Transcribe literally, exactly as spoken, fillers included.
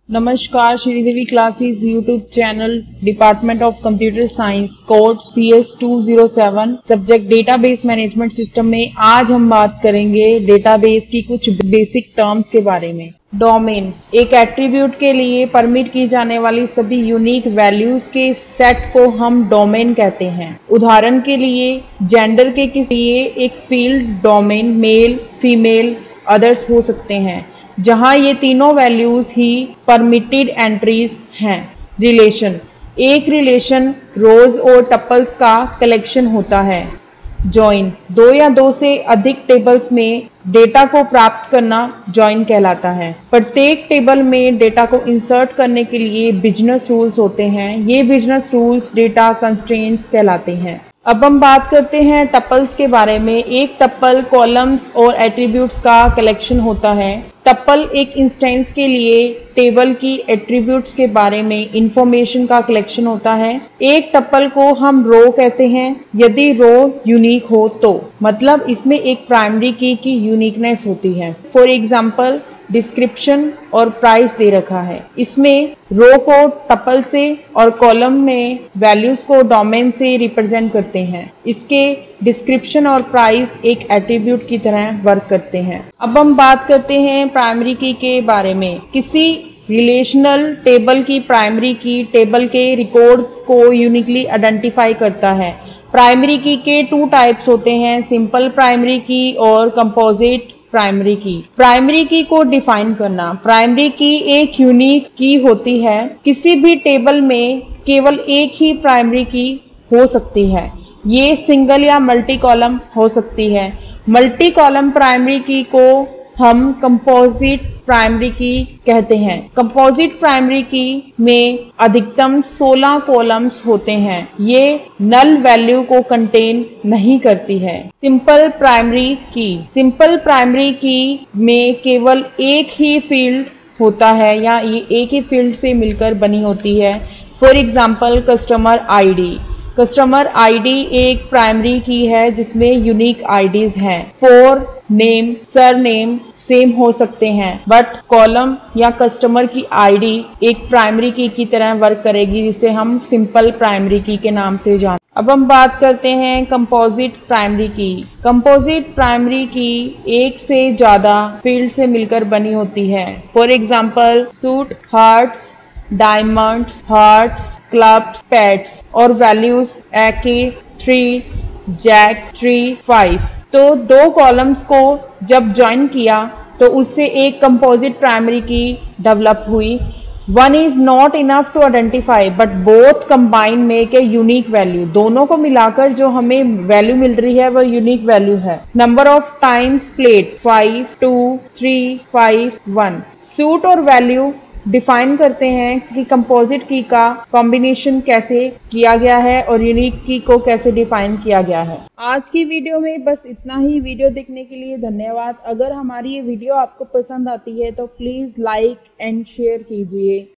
नमस्कार, Sridevi classes YouTube channel, department of computer science, code C S two zero seven, subject database management system में आज हम बात करेंगे डेटाबेस की कुछ बेसिक टर्म्स के बारे में। डोमेन एक एट्रीब्यूट के लिए परमिट की जाने वाली सभी यूनिक वैल्यूज के सेट को हम डोमेन कहते हैं। उदाहरण के लिए जेंडर के किसी लिए एक field domain male, female, others हो सकते हैं, जहां ये तीनों वैल्यूज ही परमिटेड एंट्रीज हैं। रिलेशन एक रिलेशन रोज और टपल्स का कलेक्शन होता है। जॉइन दो या दो से अधिक टेबल्स में डेटा को प्राप्त करना जॉइन कहलाता है। प्रत्येक टेबल में डेटा को इंसर्ट करने के लिए बिजनेस रूल्स होते हैं। ये बिजनेस रूल्स डेटा कंस्ट्रेंट्स कहलाते हैं। अब हम बात करते हैं टपल्स के बारे में। एक टपल कॉलम्स और एट्रीब्यूट्स का कलेक्शन होता है। टपल एक इंस्टेंस के लिए टेबल की एट्रीब्यूट्स के बारे में इंफॉर्मेशन का कलेक्शन होता है। एक टपल को हम रो कहते हैं यदि रो यूनिक हो तो, मतलब इसमें एक प्राइमरी की की यूनिकनेस होती है। फॉर एग्जांपल डिस्क्रिप्शन और प्राइस दे रखा है, इसमें रो को टपल से और कॉलम में वैल्यूज को डोमेन से रिप्रेजेंट करते हैं। इसके डिस्क्रिप्शन और प्राइस एक एट्रीब्यूट की तरह वर्क करते हैं। अब हम बात करते हैं प्राइमरी की के बारे में। किसी रिलेशनल टेबल की प्राइमरी की टेबल के रिकॉर्ड को यूनिकली आइडेंटिफाई करता है। प्राइमरी की के टू टाइप्स होते हैं, सिंपल प्राइमरी की और कंपोजिट प्राइमरी की। प्राइमरी की को डिफाइन करना। प्राइमरी की एक यूनिक की होती है। किसी भी टेबल में केवल एक ही प्राइमरी की हो सकती है। ये सिंगल या मल्टी कॉलम हो सकती है। मल्टी कॉलम प्राइमरी की को हम कंपोजिट प्राइमरी की कहते हैं। कंपोजिट प्राइमरी की में अधिकतम सोलह कॉलम्स होते हैं। ये नल वैल्यू को कंटेन नहीं करती है। Simple primary key simple primary key में केवल एक ही फील्ड होता है या ये एक ही फील्ड से मिलकर बनी होती है। For example customer ID. Customer ID एक प्राइमरी की है जिसमें यूनिक आईडीज हैं। Forename, surname same हो सकते हैं, बट कॉलम या कस्टमर की आईडी एक प्राइमरी की की तरह वर्क करेगी, जिसे हम सिंपल प्राइमरी की के नाम से जानते हैं। अब हम बात करते हैं composite primary key. Composite primary key एक से ज्यादा फील्ड से मिलकर बनी होती है। For example suit, hearts, diamonds, hearts, clubs, spades और values ace, three, jack, three, five. तो दो कॉलम्स को जब ज्वाइन किया तो उससे एक कंपोजिट प्राइमरी की डेवलप हुई। One is not enough to identify but both combine make a unique value. दोनों को मिलाकर जो हमें वैल्यू मिल रही है वह यूनिक वैल्यू है। Number of times played five, two, three, five, one. Suit और वैल्यू डिफाइन करते हैं कि कंपोजिट की का कॉम्बिनेशन कैसे किया गया है और यूनिक की को कैसे डिफाइन किया गया है। आज की वीडियो में बस इतना ही। वीडियो देखने के लिए धन्यवाद। अगर हमारी ये वीडियो आपको पसंद आती है तो प्लीज लाइक एंड शेयर कीजिए।